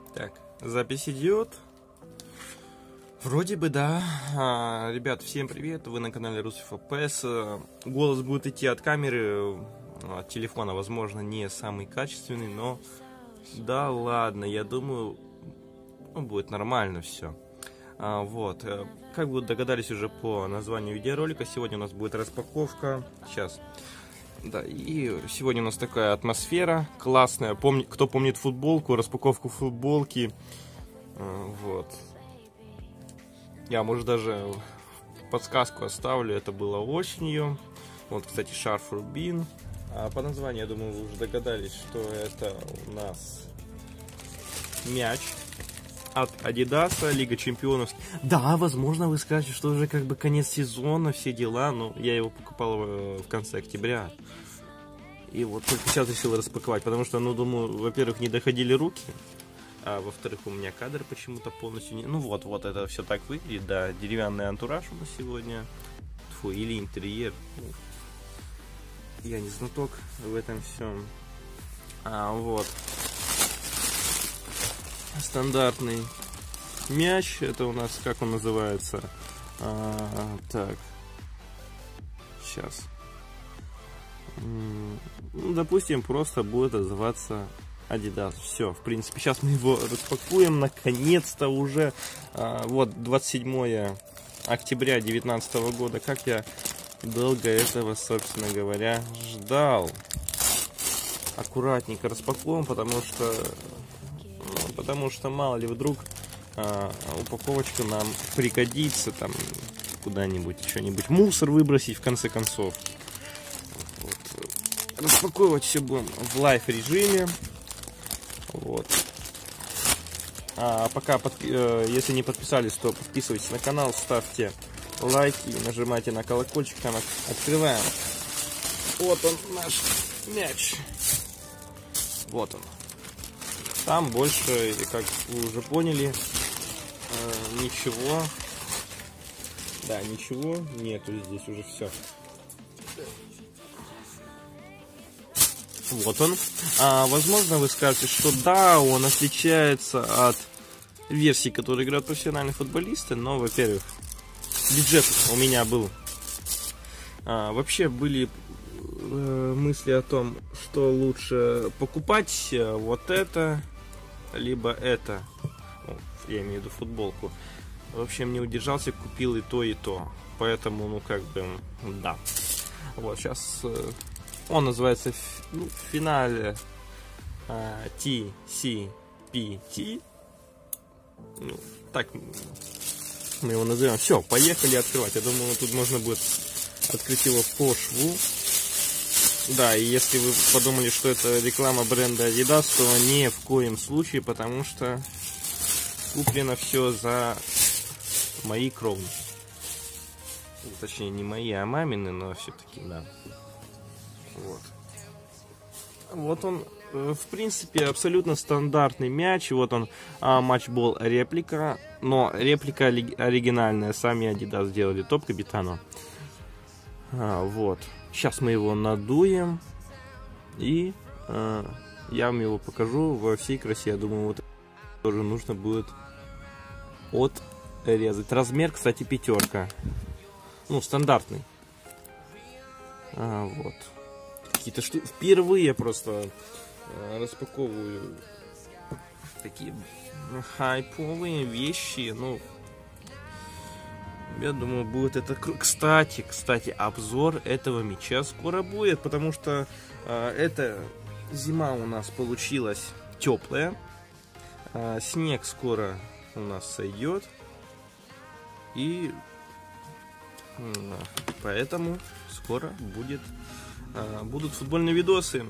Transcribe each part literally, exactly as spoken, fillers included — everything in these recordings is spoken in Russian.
Так, запись идет. Вроде бы да. А, ребят, всем привет. Вы на канале Русев АПС. Голос будет идти от камеры, от телефона, возможно, не самый качественный, но да ладно, я думаю, ну, будет нормально все. А, вот, как вы догадались уже по названию видеоролика, сегодня у нас будет распаковка. Сейчас. Да, и сегодня у нас такая атмосфера классная. Помни, кто помнит футболку, распаковку футболки. Вот. Я, может, даже подсказку оставлю. Это было осенью. Вот, кстати, шарф Рубин. А по названию, я думаю, вы уже догадались, что это у нас мяч от Adidas, Лига Чемпионов. Да, возможно, вы скажете, что уже как бы конец сезона, все дела, но я его покупал в конце октября. И вот только сейчас решил распаковать, потому что, ну, думаю, во-первых, не доходили руки, а во-вторых, у меня кадр почему-то полностью не... Ну вот, вот это все так выглядит, да, деревянный антураж у нас сегодня. Фу, или интерьер. Я не знаток в этом всем. А, вот. Стандартный мяч, это у нас, как он называется, а, так, сейчас, ну, допустим, просто будет называться Adidas, все, в принципе, сейчас мы его распакуем, наконец-то уже, а, вот, двадцать седьмое октября две тысячи девятнадцатого года, как я долго этого, собственно говоря, ждал. Аккуратненько распакуем, потому что Потому что, мало ли, вдруг а, упаковочка нам пригодится, там, куда-нибудь, что-нибудь, мусор выбросить, в конце концов. Вот. Распаковывать все будем в лайв-режиме. Вот. А пока, подпи э, если не подписались, то подписывайтесь на канал, ставьте лайки, нажимайте на колокольчик, там открываем. Вот он, наш мяч. Вот он. Там больше, как вы уже поняли, э, ничего, да, ничего нету здесь уже все. Вот он. А, возможно, вы скажете, что да, он отличается от версий, которые играют профессиональные футболисты, но, во-первых, бюджет у меня был. А, вообще были э, мысли о том, что лучше покупать э, вот это, либо это, я имею в виду футболку. В общем, не удержался, купил и то, и то. Поэтому, ну, как бы, да. Вот, сейчас э, он называется, ну, в финале э, ти си пи ти. Ну, так мы его назовем. Все, поехали открывать. Я думаю, тут можно будет открыть его по шву. Да, и если вы подумали, что это реклама бренда Adidas, то ни в коем случае, потому что куплено все за мои кровные. Точнее, не мои, а мамины, но все-таки, да. Вот. Вот он, в принципе, абсолютно стандартный мяч. Вот он, матчбол реплика, но реплика оригинальная. Сами Adidas сделали, топ капитану. А, вот. Сейчас мы его надуем, и э, я вам его покажу во всей красе. Я думаю, вот тоже нужно будет отрезать. Размер, кстати, пятерка. Ну, стандартный. А, вот. Какие-то штуки. Впервые просто э, распаковываю такие хайповые вещи. Ну, я думаю, будет это... Кстати, кстати, обзор этого мяча скоро будет, потому что э, эта зима у нас получилась теплая. Э, снег скоро у нас сойдет. И э, поэтому скоро будет, э, будут футбольные видосы.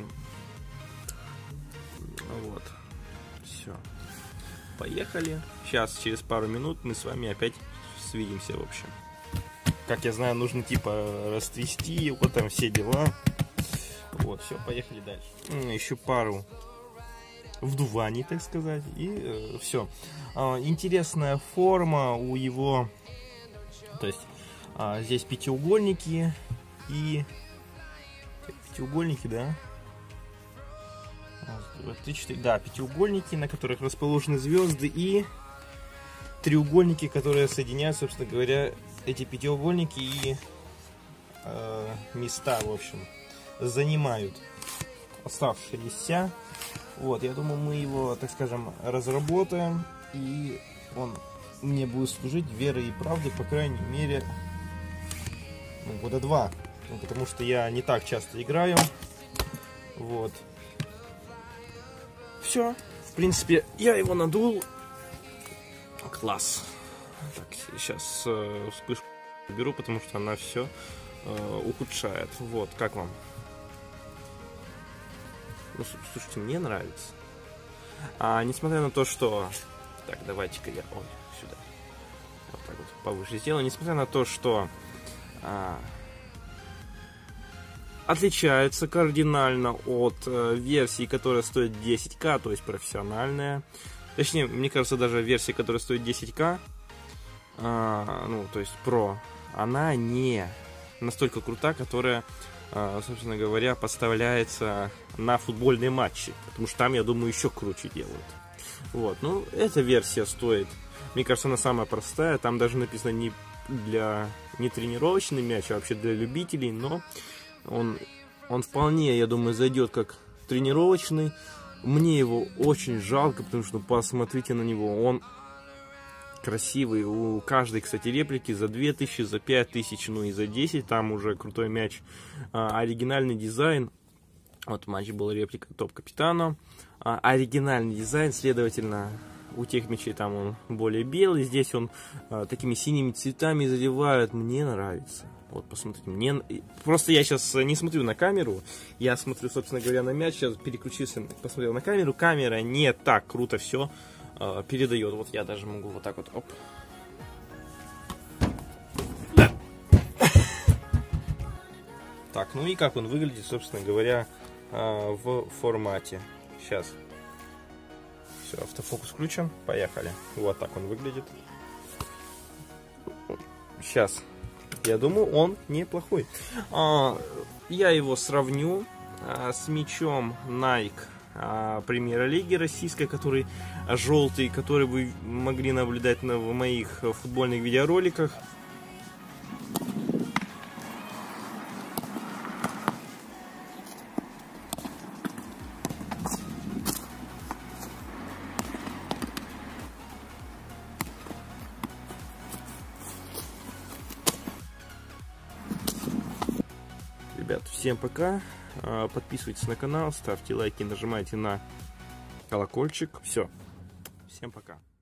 Вот. Все. Поехали. Сейчас, через пару минут, мы с вами опять свидимся, в общем. Как я знаю, нужно типа растрясти его, там все дела. Вот, все, поехали дальше. Еще пару вдуваний, так сказать, и э, все. А, интересная форма у его, то есть а, здесь пятиугольники и пятиугольники, да? Раз, три, четыре, да, пятиугольники, на которых расположены звезды, и треугольники, которые соединяют, собственно говоря, эти пятиугольники и э, места, в общем, занимают оставшиеся. Вот, я думаю, мы его, так скажем, разработаем, и он мне будет служить верой и правдой, по крайней мере, ну, года два. Ну, потому что я не так часто играю. Вот. Все. В принципе, я его надул. Класс. Так, сейчас э, вспышку беру, потому что она все э, ухудшает. Вот, как вам? Ну, слушайте, мне нравится. А несмотря на то, что... Так, давайте-ка я... Ой, сюда. Вот так вот повыше сделаю. Несмотря на то, что... А... отличается кардинально от э, версии, которая стоит десять ка, то есть профессиональная. Точнее, мне кажется, даже версия, которая стоит десять ка, э, ну, то есть Pro, она не настолько крута, которая, э, собственно говоря, поставляется на футбольные матчи. Потому что там, я думаю, еще круче делают. Вот, ну, эта версия стоит, мне кажется, она самая простая. Там даже написано не для не тренировочный мяч, а вообще для любителей, но Он, он вполне, я думаю, зайдет как тренировочный. Мне его очень жалко, потому что посмотрите на него. Он красивый. У каждой, кстати, реплики за две тысячи, за пять тысяч, ну и за десять. Там уже крутой мяч. А, оригинальный дизайн. Вот в матче была реплика топ-капитана. А, оригинальный дизайн, следовательно, у тех мячей там он более белый. Здесь он а, такими синими цветами заливает. Мне нравится. Вот, посмотрите, мне... Просто я сейчас не смотрю на камеру, я смотрю, собственно говоря, на мяч, сейчас переключился, посмотрел на камеру, камера не так круто все э, передает. Вот я даже могу вот так вот, оп. Так, ну и как он выглядит, собственно говоря, э, в формате. Сейчас. Все, автофокус включен, поехали. Вот так он выглядит. Сейчас. Я думаю, он неплохой. А, я его сравню а, с мячом Nike а, Премьер-лиги российской, который желтый, который вы могли наблюдать на, в моих футбольных видеороликах. Ребят, всем пока. Подписывайтесь на канал, ставьте лайки, нажимайте на колокольчик. Все. Всем пока.